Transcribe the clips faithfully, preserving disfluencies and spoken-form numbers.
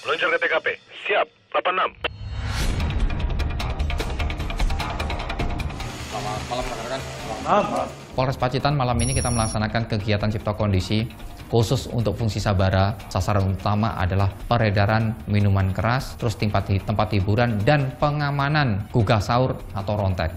Meluncur ke T K P. Siap, delapan enam. Selamat malam, rekan-rekan. Malam. Polres Pacitan malam ini kita melaksanakan kegiatan cipta kondisi khusus untuk fungsi sabara. Sasaran utama adalah peredaran minuman keras, terus tempat, tempat hiburan, dan pengamanan gugah sahur atau rontek.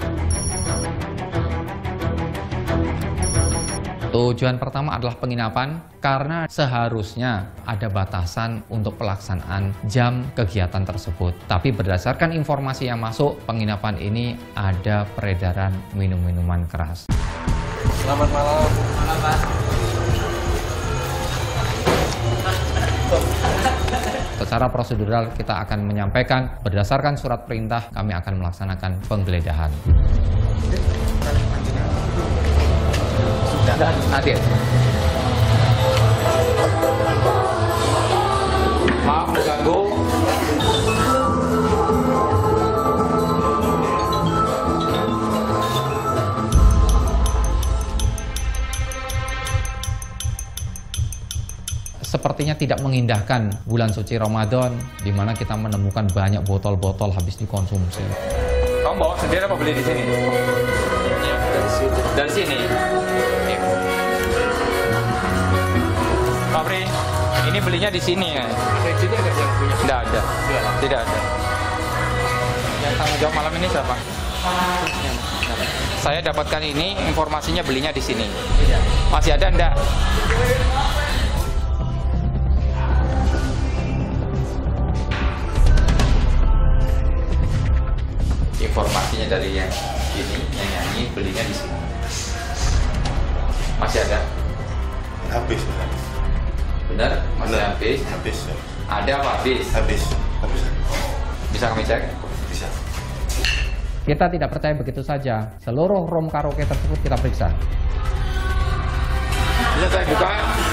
Tujuan pertama adalah penginapan karena seharusnya ada batasan untuk pelaksanaan jam kegiatan tersebut. Tapi berdasarkan informasi yang masuk, penginapan ini ada peredaran minum-minuman keras. Selamat malam. Malam, Pak. Secara prosedural kita akan menyampaikan berdasarkan surat perintah kami akan melaksanakan penggeledahan. Sudah hadir. Maaf mengganggu. Sepertinya tidak mengindahkan bulan suci Ramadan, di mana kita menemukan banyak botol-botol habis dikonsumsi. Kamu bawa sendiri apa beli di sini? Ya, dari sini. Dari sini. Ya. Pak Pri, ini belinya di sini ya? Di sini ada yang punya? Tidak ada. Tidak ada. Yang tanggung jawab malam ini siapa? Saya dapatkan ini, informasinya belinya di sini. Masih ada enggak? Informasinya dari yang ini, yang nyanyi, belinya di sini. Masih ada? Habis, benar. Benar? Masih Benar. habis? Habis, ya. Ada apa habis? Habis. Habis. Bisa kami cek? Bisa. Kita tidak percaya begitu saja. Seluruh room karaoke tersebut kita periksa. Bisa saya buka?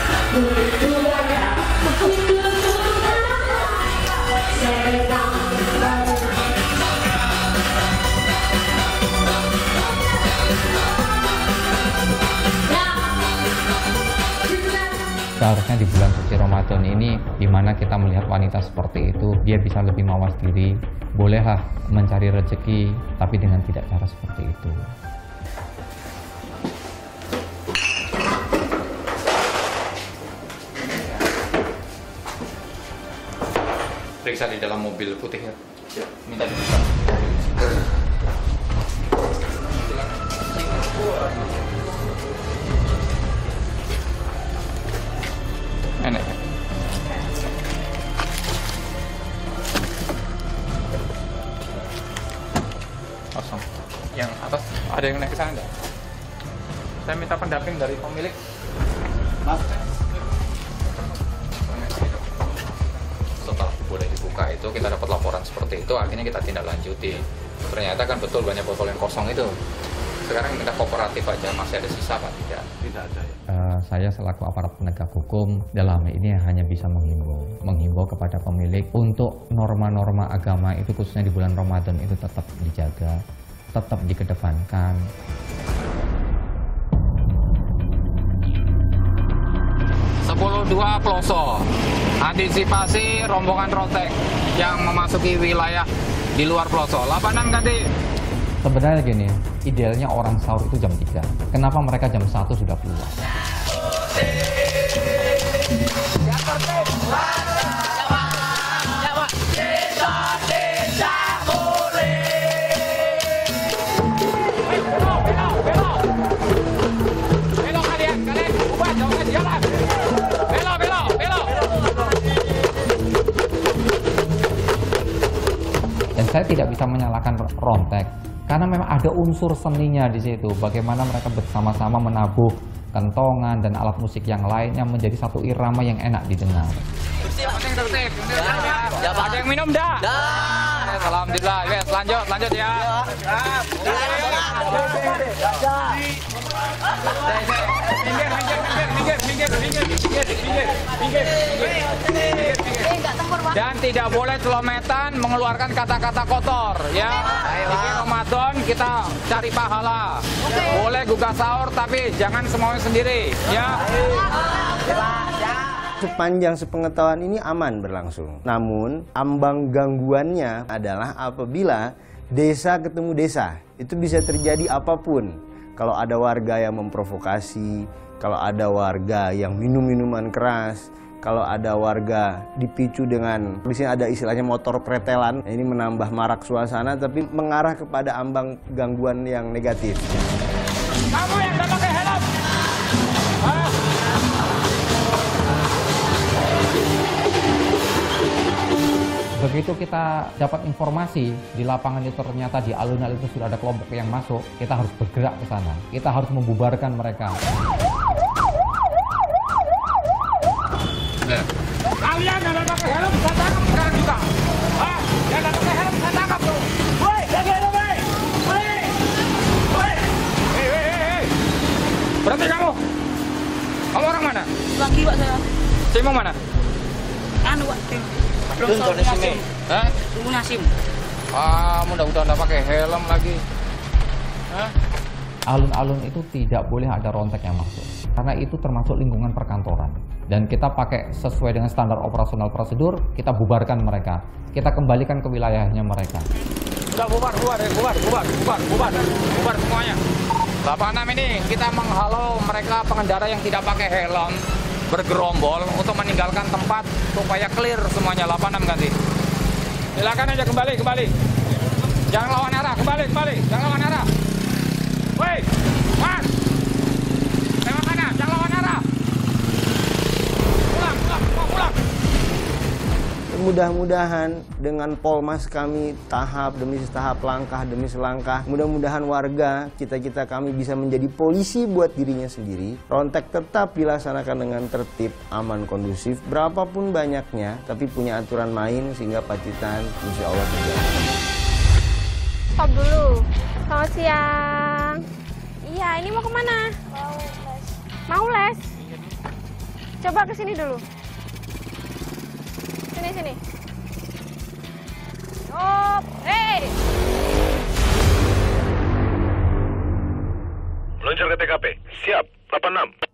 Seharusnya di bulan suci Ramadan ini, di mana kita melihat wanita seperti itu, dia bisa lebih mawas diri. Bolehlah mencari rezeki, tapi dengan tidak cara seperti itu. Periksa di dalam mobil putih ya. Minta dibuka. Enak. Kosong. Yang atas ada yang naik ke sana enggak? Saya minta pendamping dari pemilik. Mas. Setelah boleh dibuka itu kita dapat laporan seperti itu, akhirnya kita tindak lanjuti. Ternyata kan betul banyak botol yang kosong itu. Sekarang kita kooperatif aja, masih ada sisa apa tidak? Tidak ada ya. Uh, saya selaku aparat penegak hukum dalam hal ini hanya bisa menghimbau, menghimbau kepada pemilik untuk norma-norma agama itu khususnya di bulan Ramadan itu tetap dijaga, tetap dikedepankan. sepuluh dua Ploso, antisipasi rombongan rontek yang memasuki wilayah di luar Ploso. delapan enam ganti. Sebenarnya gini, idealnya orang sahur itu jam tiga. Kenapa mereka jam satu sudah keluar? Dan saya tidak bisa menyalahkan rontek. Karena memang ada unsur seninya di situ. Bagaimana mereka bersama-sama menabuh kentongan dan alat musik yang lainnya menjadi satu irama yang enak didengar. Ada yang minum dah? Dah. Alhamdulillah. Yes, lanjut, lanjut ya. Dan tidak boleh celometan mengeluarkan kata-kata kotor ya. Ini Ramadan kita cari pahala. Boleh gugah sahur tapi jangan semuanya sendiri ya. Sepanjang sepengetahuan ini aman berlangsung. Namun ambang gangguannya adalah apabila desa ketemu desa. Itu bisa terjadi apapun. Kalau ada warga yang memprovokasi, kalau ada warga yang minum minuman keras, kalau ada warga dipicu dengan, di sini ada istilahnya motor pretelan, ini menambah marak suasana tapi mengarah kepada ambang gangguan yang negatif. Kamu yang tidak pakai helm! Ah. Begitu kita dapat informasi di lapangan itu ternyata di alun-alun itu sudah ada kelompok yang masuk, kita harus bergerak ke sana. Kita harus membubarkan mereka. Kalian yang tidak pakai helm, saya tangkap sekarang juga. Ah, yang tidak pakai helm, saya tangkap tuh. Woi, jaga helm, woi. Woi, woi. Hei, hei, hei. Berhenti kamu. Kamu orang mana? Lagi Pak saya. Saya mau mana? Anu Pak. Belum tahu Nasim. Hah? Tunggu Nasim. Ah, mudah-mudahan tidak pakai helm lagi. Hah? Alun-alun itu tidak boleh ada rontek yang masuk. Karena itu termasuk lingkungan perkantoran. Dan kita pakai sesuai dengan standar operasional prosedur, kita bubarkan mereka. Kita kembalikan ke wilayahnya mereka. Sudah bubar, bubar, bubar, bubar, bubar, bubar, bubar semuanya. delapan enam ini kita menghalau mereka pengendara yang tidak pakai helm bergerombol untuk meninggalkan tempat supaya clear semuanya. Delapan enam ganti. Silakan aja kembali, kembali. Jangan lawan arah, kembali, kembali. Jangan lawan arah. Woi, Mas. Lewat kanan, jangan lawan arah. Pulang, pulang, pulang. Mudah-mudahan dengan Polmas kami tahap demi tahap, langkah demi selangkah, mudah-mudahan warga, kita-kita kami bisa menjadi polisi buat dirinya sendiri. Rontek tetap dilaksanakan dengan tertib, aman, kondusif, berapapun banyaknya, tapi punya aturan main sehingga Pacitan insya Allah terjaga. Stop dulu. Selamat siang. Iya, ini mau kemana? Mau les. Mau les? Coba ke sini dulu. Sini, sini. Stop. Hei. Meluncur ke T K P. Siap. delapan enam.